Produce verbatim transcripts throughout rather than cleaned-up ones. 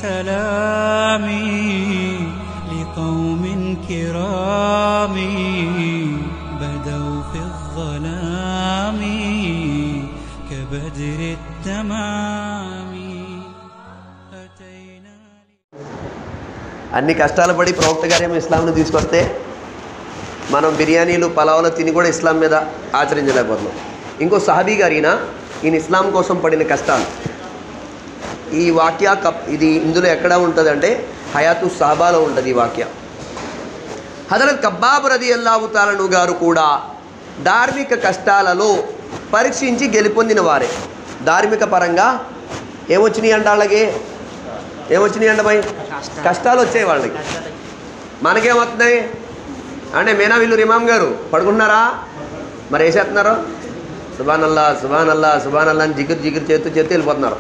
سلامي لقوم كرام بدوا في الظلام كبدر التمام أتينا. అన్ని కష్టాలు పడి ప్రవక్త గారేమో ఇస్లాంను తీసుకొస్తే మనం బిర్యానీలు పలావులు తిని కూడా ఇస్లాం మీద ఆచరించలేకపోతున్నాం. ఇంకో సహాబీ గారిన ఈయన ఇస్లాం కోసం పడిన కష్టాలు ఈ వాక్య కప్ ఇది ఇందులో ఎక్కడ ఉంటుందంటే హయాతు సహాబాలో ఉంటుంది ఈ వాక్య. హజరత్ కబ్బాబ్ రదియల్లాహు తఆలా అన్హు గారు కూడా ధార్మిక కష్టాలలో పరీక్షించి గెలుపొందిన వారే. ధార్మిక పరంగా ఏమొచ్చినాయి అంట వాళ్ళకి, ఏమొచ్చినాయి అంట భయ్, కష్టాలు వచ్చాయి వాళ్ళకి. మనకేమవుతున్నాయి అంటే మేనా వీళ్ళు ఇమాం గారు పడుకుంటున్నారా, మరి వేసేస్తున్నారు సుబాన్ అల్లా సుబాన్ అల్లా సుబాన్ అల్లా అని జిగిర్ జిగిర్ చేస్తూ చేస్తూ వెళ్ళిపోతున్నారు.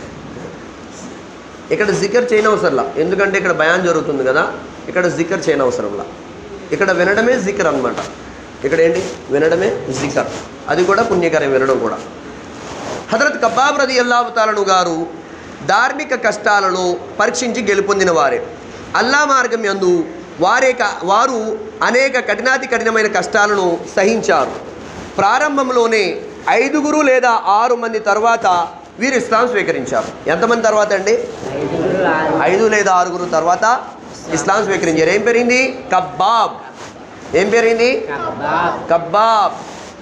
ఇక్కడ జికర్ చేయనవసరంలా, ఎందుకంటే ఇక్కడ బయాన్ జరుగుతుంది కదా, ఇక్కడ జికర్ చేయనవసరంలా. ఇక్కడ వినడమే జికర్ అనమాట. ఇక్కడ ఏంటి వినడమే జికర్, అది కూడా పుణ్యకరం వినడం కూడా. హజరత్ కబ్బాబ్ రదియల్లాహు తఆలా అన్హు గారు ధార్మిక కష్టాలను పరీక్షించి గెలుపొందిన వారే. అల్లా మార్గం యందు వారే వారు అనేక కఠినాతి కఠినమైన కష్టాలను సహించారు. ప్రారంభంలోనే ఐదుగురు లేదా ఆరు మంది తర్వాత వీరు ఇస్లాం స్వీకరించారు. ఎంతమంది తర్వాత అండి? ఐదు లేదా ఆరుగురు తర్వాత ఇస్లాం స్వీకరించారు. ఏం పేరింది? కబ్బాబ్. ఏం పేరింది? కబ్బాబ్.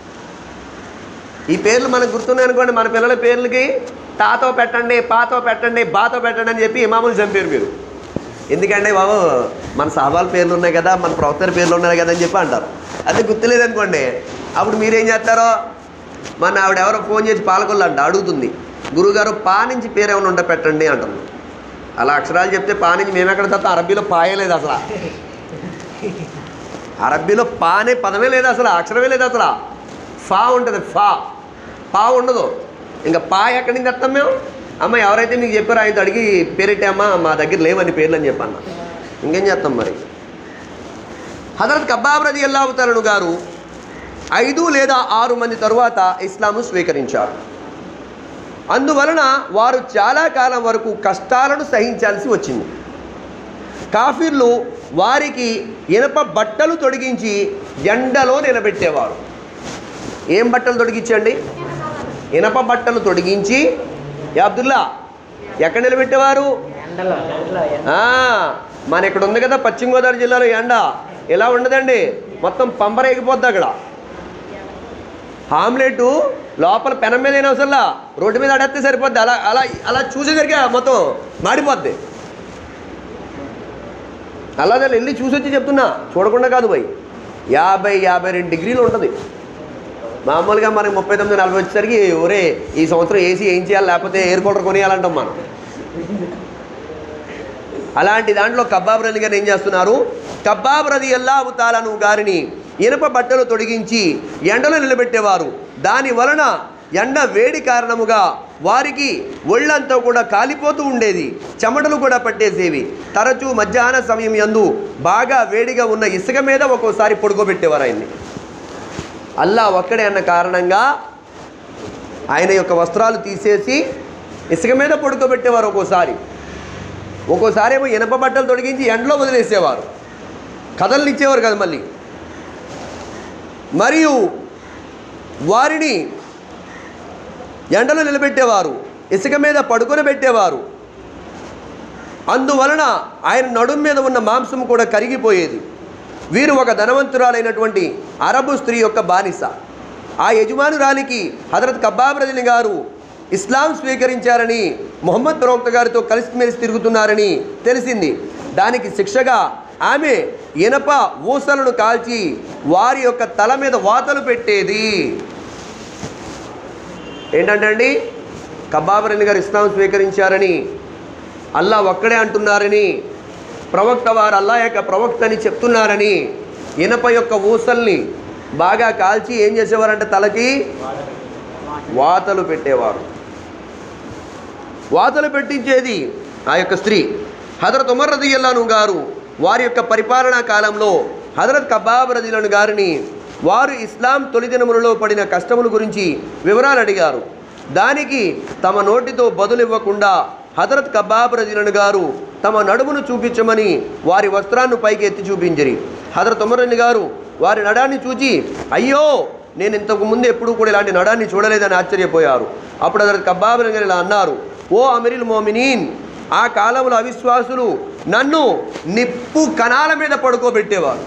ఈ పేర్లు మనకు గుర్తున్నాయి అనుకోండి, మన పిల్లల పేర్లకి తాతో పెట్టండి, పాతో పెట్టండి, బాతో పెట్టండి అని చెప్పి ఇమాములు చంపారు మీరు. ఎందుకంటే బాబు మన సహాబాల పేర్లు ఉన్నాయి కదా, మన ప్రవక్తల పేర్లు ఉన్నాయి కదా అని చెప్పి అంటారు. అదే గుర్తులేదనుకోండి, అప్పుడు మీరేం చేస్తారో, మన ఆవిడ ఎవరో ఫోన్ చేసి పాలకొల్లు అంట అడుగుతుంది, గురువుగారు పా నుంచి పేరు ఏమైనా ఉంటే పెట్టండి అంటుంది. అలా అక్షరాలు చెప్తే పా నుంచి మేము ఎక్కడ తప్ప అరబ్బీలో పాయే లేదు అసలు. అరబ్బీలో పా అనే పదమే లేదు అసలు, అక్షరమే లేదు అసలు. ఫా ఉంటుంది, ఫా పా ఉండదు. ఇంకా పా ఎక్కడి నుంచి తెస్తాం మేము? అమ్మ ఎవరైతే మీకు చెప్పారో ఆయనతో అడిగి పేరెట్టామా, మా దగ్గర లేవని పేర్లు అని చెప్పన్న. ఇంకేం చేస్తాం మరి. హజరత్ కబ్బాబ్ రదియల్లాహు తఆలా అన్హు గారు ఐదు లేదా ఆరు మంది తరువాత ఇస్లాంను స్వీకరించారు. అందువలన వారు చాలా కాలం వరకు కష్టాలను సహించాల్సి వచ్చింది. కాఫీర్లు వారికి ఇనప బట్టలు తొడిగించి ఎండలో నిలబెట్టేవారు. ఏం బట్టలు తొడిగించండి? ఇనప బట్టలు తొడిగించి అబ్దుల్లా ఎక్కడ నిలబెట్టేవారు? మన ఇక్కడ ఉంది కదా పశ్చిమ గోదావరి జిల్లాలో ఎండ ఎలా ఉండదండి, మొత్తం పంపరేగిపోద్ది అక్కడ. ఆమ్లెట్ లోపల పెనం మీద అయినా అసలు రోడ్డు మీద అడేస్తే సరిపోద్ది. అలా అలా అలా చూసేసరికి మొత్తం మాడిపోద్ది. అలాగే వెళ్ళి చూసి వచ్చి చెప్తున్నా, చూడకుండా కాదు పోయి. యాభై యాభై రెండు డిగ్రీలు ఉంటుంది. మామూలుగా మనకి ముప్పై తొమ్మిది నలభై వచ్చేసరికి ఒరే ఈ సంవత్సరం ఏసీ ఏం చేయాలి, లేకపోతే ఎయిర్ కూలర్ కొనియాలంటాం మనం. అలాంటి దాంట్లో కబ్బాబ్ రది గారు ఏం చేస్తున్నారు? కబ్బాబ్ రదియల్లాహు తఆలా అన్హు గారిని ఇనుప బట్టలు తొడిగించి ఎండలో నిలబెట్టేవారు. దాని వలన ఎండ వేడి కారణముగా వారికి ఒళ్ళంతా కూడా కాలిపోతూ ఉండేది, చెమటలు కూడా పట్టేసేవి. తరచూ మధ్యాహ్న సమయం యందు బాగా వేడిగా ఉన్న ఇసుక మీద ఒక్కోసారి పడుకోబెట్టేవారు ఆయన్ని. అల్లా ఒక్కడే అన్న కారణంగా ఆయన యొక్క వస్త్రాలు తీసేసి ఇసుక మీద పడుకోబెట్టేవారు. ఒక్కోసారి ఒక్కోసారి ఏమో ఇనప బట్టలు తొడిగించి ఎండలో వదిలేసేవారు, కథలు ఇచ్చేవారు కదా మళ్ళీ. మరియు వారిని ఎండలో నిలబెట్టేవారు, ఇసుక మీద పడుకొని పెట్టేవారు. అందువలన ఆయన నడుం మీద ఉన్న మాంసం కూడా కరిగిపోయేది. వీరు ఒక ధనవంతురాలైనటువంటి అరబు స్త్రీ యొక్క బానిస. ఆ యజమానురాలికి హజరత్ కబ్బాబ్ రది గారు ఇస్లాం స్వీకరించారని, మొహమ్మద్ ప్రవక్త గారితో కలిసిమెలిసి తిరుగుతున్నారని తెలిసింది. దానికి శిక్షగా ఆమె ఇనప ఊసలను కాల్చి వారి యొక్క తల మీద వాతలు పెట్టేది. ఏంటంటే అండి, కబ్బాబ్ రది గారు ఇస్లాం స్వీకరించారని, అల్లా ఒక్కడే అంటున్నారని, ప్రవక్త వారు అల్లా యొక్క ప్రవక్త అని చెప్తున్నారని ఇనప యొక్క ఊసల్ని బాగా కాల్చి ఏం చేసేవారంటే తలకి వాతలు పెట్టేవారు. వాతలు పెట్టించేది ఆ యొక్క స్త్రీ. హజరత్ ఉమర్ రదియల్లాహు గారు వారి యొక్క పరిపాలనా కాలంలో హజరత్ కబ్బాబ్ రదియల్లాహు గారిని వారు ఇస్లాం తొలి దినములలో పడిన కష్టముల గురించి వివరాలు అడిగారు. దానికి తమ నోటితో బదులు ఇవ్వకుండా హజరత్ కబ్బాబ్ రజియల్లాహు గారు తమ నడుమును చూపించమని వారి వస్త్రాన్ని పైకి ఎత్తి చూపించిరి. హజరత్ ఉమర్ రజి గారు వారి నడాన్ని చూచి, అయ్యో నేను ఇంతకు ముందు ఎప్పుడూ కూడా ఇలాంటి నడాన్ని చూడలేదని ఆశ్చర్యపోయారు. అప్పుడు హజరత్ కబ్బాబ్ రజి ఇలా అన్నారు, ఓ అమీరుల్ మోమినీన్, ఆ కాలంలో అవిశ్వాసులు నన్ను నిప్పు కణాల మీద పడుకోబెట్టేవారు.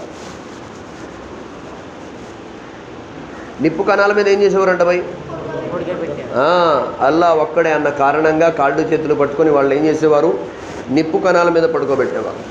నిప్పు కణాల మీద ఏం చేసేవారంట భయ్? అల్లా ఒక్కడే అన్న కారణంగా కాళ్ళు చేతులు పట్టుకొని వాళ్ళు ఏం చేసేవారు? నిప్పు కణాల మీద పడుకోబెట్టేవారు.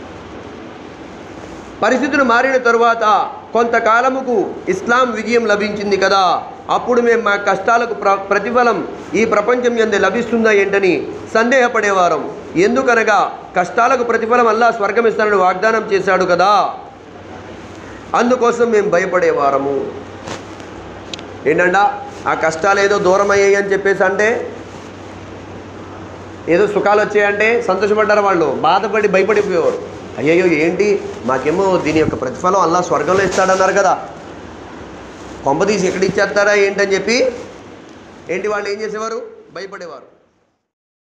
పరిస్థితులు మారిన తరువాత కొంతకాలముకు ఇస్లాం విజయం లభించింది కదా, అప్పుడు మేము మా కష్టాలకు ప్ర ప్రతిఫలం ఈ ప్రపంచం యందే లభిస్తుందా ఏంటని సందేహపడేవారం. ఎందుకనగా కష్టాలకు ప్రతిఫలం అల్లా స్వర్గం ఇస్తానని వాగ్దానం చేశాడు కదా, అందుకోసం మేము భయపడేవారము. ఏంటంట, ఆ కష్టాలు ఏదో దూరం అయ్యాయి అని చెప్పేసి అంటే, ఏదో సుఖాలు వచ్చాయంటే సంతోషపడ్డారు వాళ్ళు, బాధపడి భయపడిపోయేవారు. అయ్యయ్యో ఏంటి, మాకేమో దీని యొక్క ప్రతిఫలం అల్లా స్వర్గంలో ఇస్తాడన్నారు కదా, కొంపదీసి ఎక్కడ ఇచ్చేస్తారా ఏంటని చెప్పి ఏంటి వాళ్ళు ఏం చేసేవారు? భయపడేవారు.